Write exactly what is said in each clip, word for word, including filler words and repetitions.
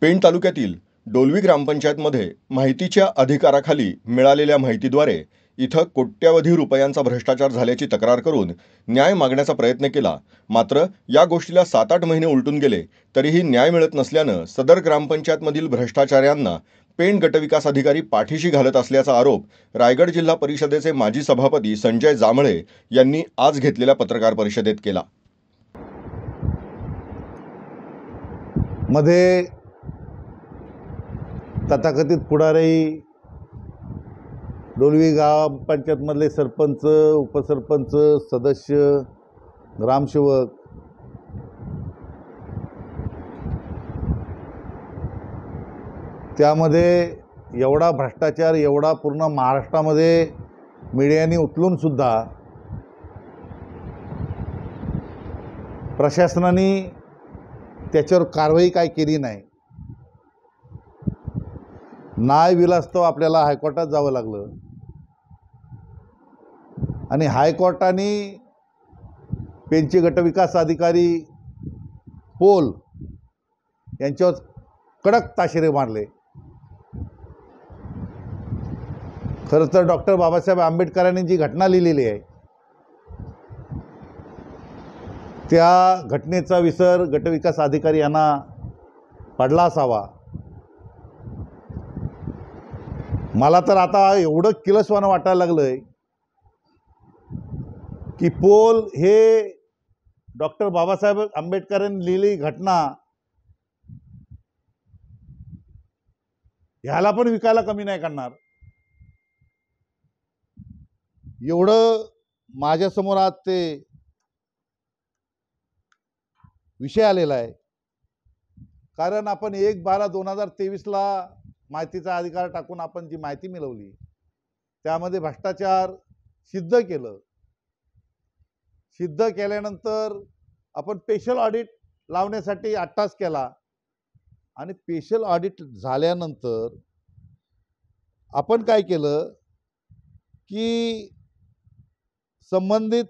पेण तालुक्यातील डोलवी ग्रामपंचायतमध्ये माहितीच्या अधिकाराखाली मिळालेल्या माहितीद्वारे इथं कोट्यवधी रुपयांचा भ्रष्टाचार झाल्याची तक्रार करून न्याय मागण्याचा प्रयत्न केला. मात्र या गोष्टीला सात आठ महिने उलटून गेले तरीही न्याय मिळत नसल्यानं सदर ग्रामपंचायतमधील भ्रष्टाचाऱ्यांना पेण गटविकास अधिकारी पाठीशी घालत असल्याचा आरोप रायगड जिल्हा परिषदेचे माजी सभापती संजय जांभळे यांनी आज घेतलेल्या पत्रकार परिषदेत केला. मध्ये तथाकथित पुढारी, डोलवी ग्रामपंचायतमधले सरपंच, उपसरपंच, सदस्य, ग्रामसेवक त्यामध्ये एवढा भ्रष्टाचार एवढा पूर्ण महाराष्ट्रामध्ये मीडियाने उचलून सुद्धा प्रशासनाने त्याच्यावर कारवाई काय केली नाही. न्याय विलास्तव आपल्याला हायकोर्टात जावं लागलं आणि हायकोर्टाने पेणचे गटविकास अधिकारी पोल यांच्यावर कडक ताशेरे मारले. खरं तर डॉक्टर बाबासाहेब आंबेडकरांनी जी घटना लिहिलेली आहे त्या घटनेचा विसर गटविकास अधिकारी यांना पडला असावा. मला तर आता एवढं किलसवानं वाटायला लागलंय की पोल हे डॉक्टर बाबासाहेब आंबेडकरांनी लिहिलेली घटना ह्याला पण विकायला कमी नाही करणार. एवढं माझ्यासमोर आज ते विषय आलेला आहे. कारण आपण एक बारा दोन हजार तेवीसला माहितीचा अधिकार टाकून आपण जी माहिती मिळवली त्यामध्ये भ्रष्टाचार सिद्ध केलं. सिद्ध केल्यानंतर आपण स्पेशल ऑडिट लावण्यासाठी अट्टास केला आणि स्पेशल ऑडिट झाल्यानंतर आपण काय केलं की संबंधित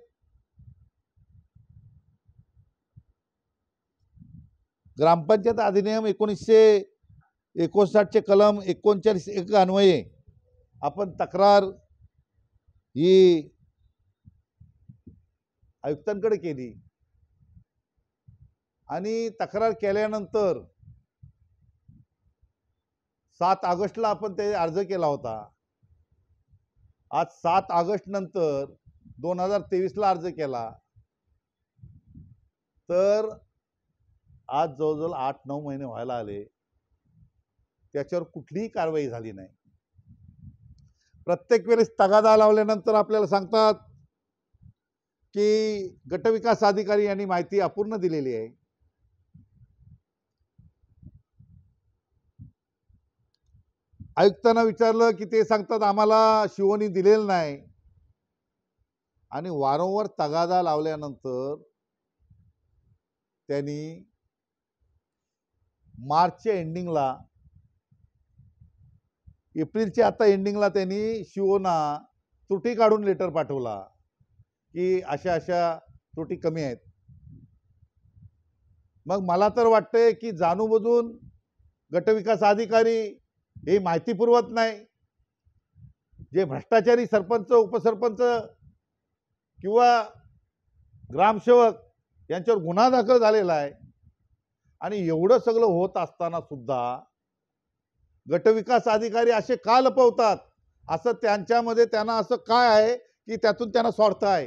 ग्रामपंचायत अधिनियम एकोणीसशे एकोणसाठचे कलम एकोणचाळीस एक अन्वये आपण तक्रार ही आयुक्तांकडे केली आणि तक्रार केल्यानंतर सात ऑगस्टला आपण ते अर्ज केला होता. आज सात ऑगस्ट नंतर दोन हजार तेवीसला अर्ज केला तर आज जवळजवळ आठ नऊ महिने व्हायला आले, त्याच्यावर कुठलीही कारवाई झाली नाही. प्रत्येक वेळेस तगादा लावल्यानंतर आपल्याला सांगतात की गटविकास अधिकारी यांनी माहिती अपूर्ण दिलेली आहे. आयुक्तांना विचारलं की ते सांगतात आम्हाला शिवोनी दिलेलं नाही. आणि वारंवार तगादा लावल्यानंतर त्यांनी मार्चच्या एंडिंगला एप्रिलच्या आता एंडिंगला त्यांनी शिवोना त्रुटी काढून लेटर पाठवला की अशा अशा त्रुटी कमी आहेत. मग मला तर वाटतंय की जाणूनबुजून गटविकास अधिकारी हे माहिती पुरवत नाही. जे भ्रष्टाचारी सरपंच, उपसरपंच किंवा ग्रामसेवक यांच्यावर गुन्हा दाखल झालेला आहे आणि एवढं सगळं होत असताना सुद्धा गटविकास अधिकारी असे का लपवतात, असं त्यांच्यामध्ये त्यांना असं काय आहे की त्यातून त्यांना स्वार्थ आहे.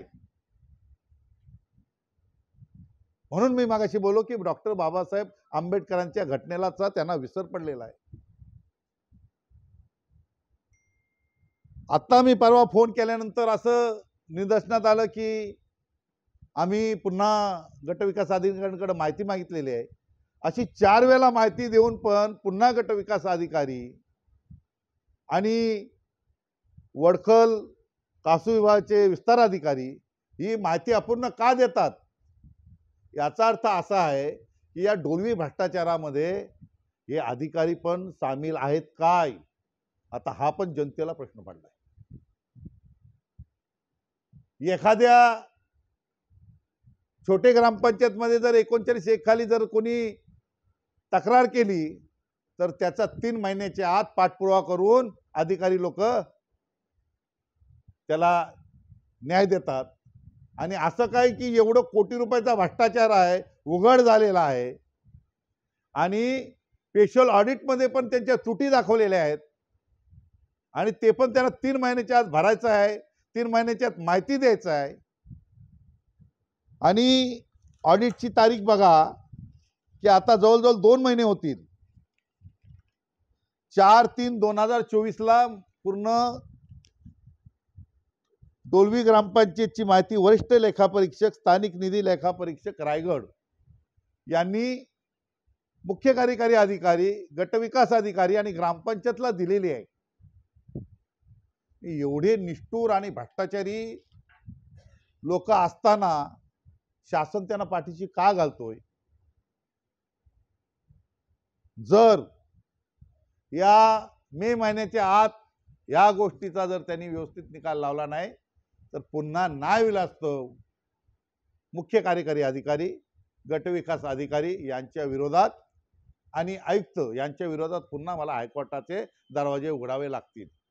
म्हणून मी मागाशी बोललो की डॉक्टर बाबासाहेब आंबेडकरांच्या घटनेलाचा त्यांना विसर पडलेला आहे. आता मी परवा फोन केल्यानंतर असं निदर्शनात आलं की आम्ही पुन्हा गटविकास अधिकाऱ्यांकडे माहिती मागितलेली आहे. अशी चार वेळा माहिती देऊन पण पुन्हा गटविकास अधिकारी आणि वडखल कासू विभागाचे विस्तार अधिकारी ही माहिती अपूर्ण का देतात, याचा अर्थ असा आहे की या डोलवी भ्रष्टाचारामध्ये हे अधिकारी पण सामील आहेत काय, आता हा पण जनतेला प्रश्न पडलाय. एखाद्या छोटे ग्रामपंचायत मध्ये जर एकोणचाळीस एक खाली जर कोणी तक्रार केली तर त्याचा तीन महिन्याच्या आत पाठपुरावा करून अधिकारी लोक त्याला न्याय देतात. आणि असं काय की एवढं कोटी रुपयाचा भ्रष्टाचार आहे, उघड झालेला आहे, आणि स्पेशल ऑडिटमध्ये पण त्यांच्या त्रुटी दाखवलेल्या आहेत, आणि ते पण त्यांना तीन महिन्याच्या आत भरायचं आहे, तीन महिन्याच्या आत माहिती द्यायचं आहे. आणि ऑडिटची तारीख बघा की आता जवळजवळ दोन महिने होतील. चार तीन दोन हजार चोवीस ला पूर्ण डोलवी ग्रामपंचायतची माहिती वरिष्ठ लेखापरीक्षक स्थानिक निधी लेखापरीक्षक रायगड यांनी मुख्य कार्यकारी अधिकारी, गटविकास अधिकारी आणि ग्रामपंचायतला दिलेली आहे. एवढे निष्ठुर आणि भ्रष्टाचारी लोक असताना शासन त्यांना पाठीशी का घालतोय? जर या मे महिन्याच्या आत या गोष्टीचा जर त्यांनी व्यवस्थित निकाल लावला नाही तर पुन्हा नाविलास्तव मुख्य कार्यकारी अधिकारी, गटविकास अधिकारी यांच्या विरोधात आणि आयुक्त यांच्या विरोधात पुन्हा मला हायकोर्टाचे दरवाजे उघडावे लागतील.